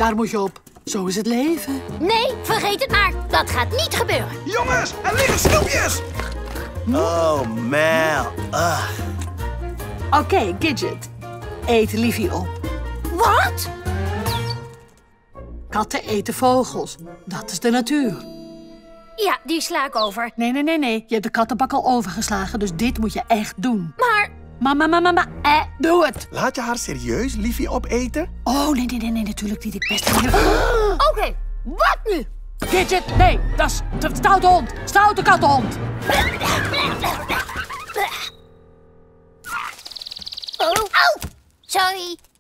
Daar moet je op. Zo is het leven. Nee, vergeet het maar. Dat gaat niet gebeuren. Jongens, er liggen snoepjes! Oh, Mel. Oké, Gidget. Eet Liefie op. Wat? Katten eten vogels. Dat is de natuur. Ja, die sla ik over. Nee. Je hebt de kattenbak al overgeslagen, dus dit moet je echt doen. Maar... Mama, doe het. Laat je haar serieus Liefie opeten? Oh, nee, natuurlijk niet. Ik best Oké, wat nu? Gidget, nee, dat is de stoute hond. Stoute kattenhond. Oh, au! Sorry.